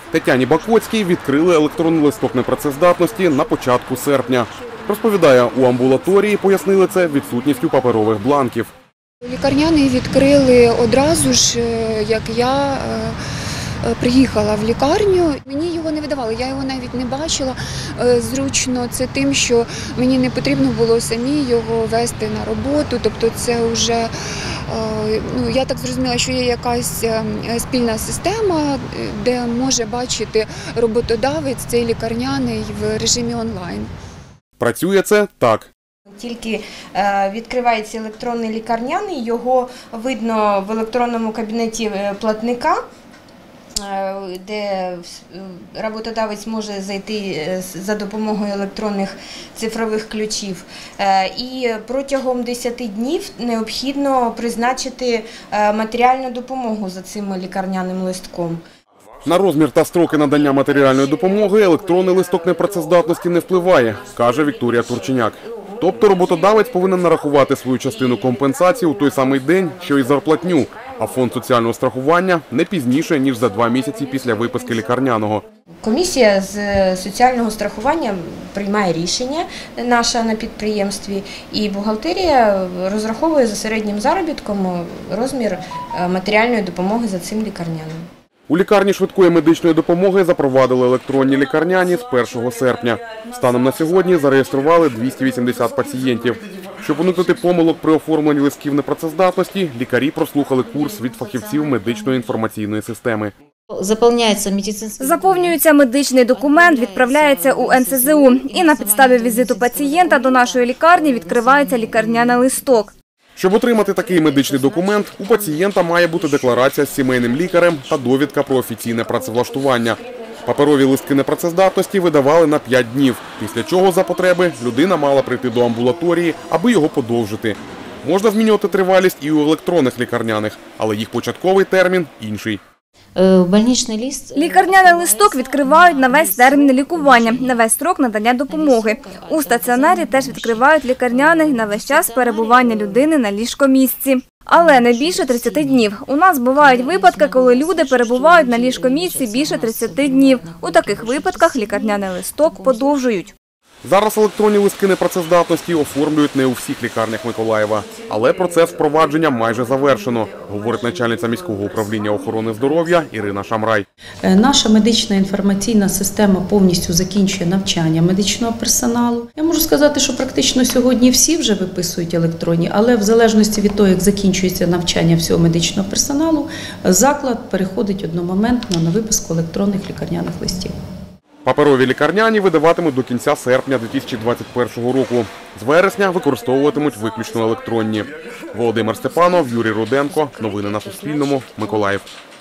Тетяні Бакоцькій відкрили електронний листок непрацездатності на початку серпня. Розповідає, у амбулаторії пояснили це відсутністю паперових бланків. Лікарняний відкрили одразу ж, як я приїхала в лікарню. Мені його не видавали, я його навіть не бачила. Зручно це тим, що мені не потрібно було самі його вести на роботу. Тобто це вже, я так зрозуміла, що є якась спільна система, де може бачити роботодавець цей лікарняний в режимі онлайн. Працює це так. Тільки відкривається електронний лікарняний, його видно в електронному кабінеті платника, де роботодавець може зайти за допомогою електронних цифрових ключів. І протягом 10 днів необхідно призначити матеріальну допомогу за цим лікарняним листком. На розмір та строки надання матеріальної допомоги електронний листок непрацездатності не впливає, каже Вікторія Турченяк. Тобто роботодавець повинен нарахувати свою частину компенсації у той самий день, що й зарплатню, а фонд соціального страхування не пізніше, ніж за 2 місяці після виписки лікарняного. Комісія з соціального страхування приймає рішення наша на підприємстві, і бухгалтерія розраховує за середнім заробітком розмір матеріальної допомоги за цим лікарняним. У лікарні швидкої медичної допомоги запровадили електронні лікарняні з 1 серпня. Станом на сьогодні зареєстрували 280 пацієнтів. Щоб уникнути помилок при оформленні листків непрацездатності, лікарі прослухали курс від фахівців медичної інформаційної системи. Заповнюється медичний документ, відправляється у НСЗУ. І на підставі візиту пацієнта до нашої лікарні відкривається лікарняний листок. Щоб отримати такий медичний документ, у пацієнта має бути декларація з сімейним лікарем та довідка про офіційне працевлаштування. Паперові листки непрацездатності видавали на 5 днів, після чого за потреби людина мала прийти до амбулаторії, аби його подовжити. Можна змінювати тривалість і у електронних лікарняних, але їх початковий термін інший. Лікарняний листок відкривають на весь термін лікування, на весь строк надання допомоги. У стаціонарі теж відкривають лікарняний на весь час перебування людини на ліжкомісці. Але не більше 30 днів. У нас бувають випадки, коли люди перебувають на ліжкомісці більше 30 днів. У таких випадках лікарняний листок подовжують. Зараз електронні листки непрацездатності оформлюють не у всіх лікарнях Миколаєва. Але процес впровадження майже завершено, говорить начальниця міського управління охорони здоров'я Ірина Шамрай. Наша медична інформаційна система повністю закінчує навчання медичного персоналу. Я можу сказати, що практично сьогодні всі вже виписують електронні, але в залежності від того, як закінчується навчання всього медичного персоналу, заклад переходить одномоментно на виписку електронних лікарняних листів. Паперові лікарняні видаватимуть до кінця серпня 2021 року. З вересня використовуватимуть виключно електронні. Володимир Степанов, Юрій Руденко. Новини на Суспільному. Миколаїв.